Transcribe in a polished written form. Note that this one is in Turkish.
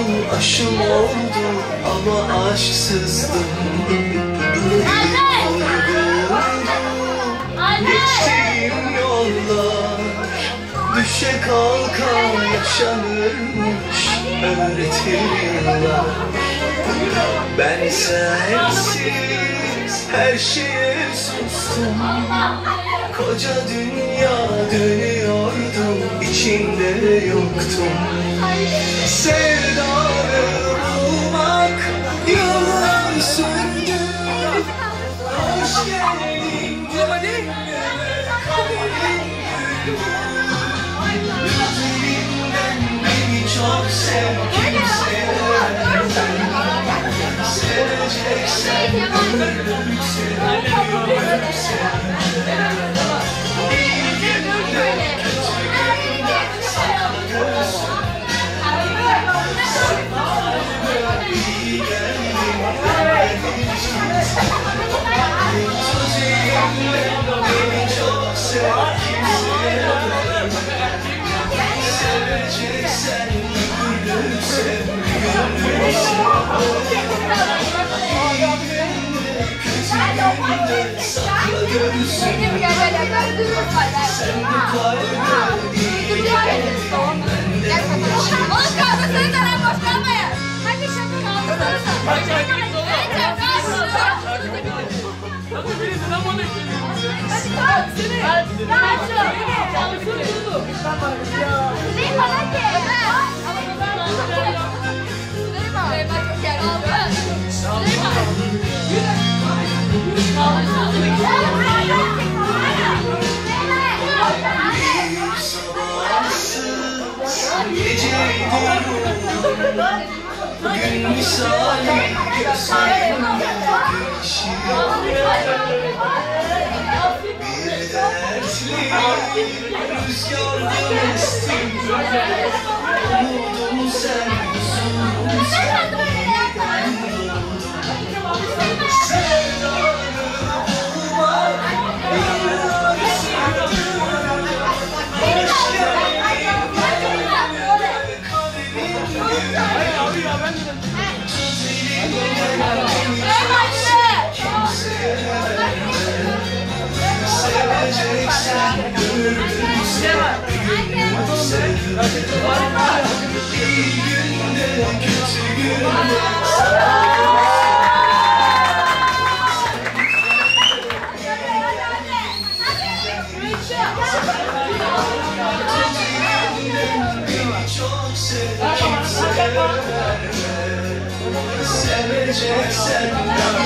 yol aşım oldu ama aşksızdım. Geçtiğim yollar düşe kalka yaşanırmış, öğretirler. Ben sensiz her şeye sustum. Koca dünya dönüyordu, içinde yoktum. Sevdanı bulmak yıllar sürdü. Hoş geldin gönlüme, kalbim güldü. Yüreğimden beni çok sev, kimseye seveceksen ölürse, ölürse. İyi günde, kötü günde sakla görsün. İyi geldin, benim için tuzağımda beni çok sev, kimseye seveceksen ölürse, ölürse. Sakla görsün. Sen bu kalbe iyi geldin. Boş kalmasını da boş kalmayın. Hadi şaka kalmasını. Hadi birisi lan bana Gün misali gözlerimde geçiyor. Bir dertli rüzgardan estim. Umudum sen, huzurun sen. Sevdanı bulmak yıllar sürdü. Hoş geldin gönlüme, kalbim güldü. Seveceksen ölürse, ölürse. İyi günde, kötü günde beni çok sev, kimseye verme. Seveceksen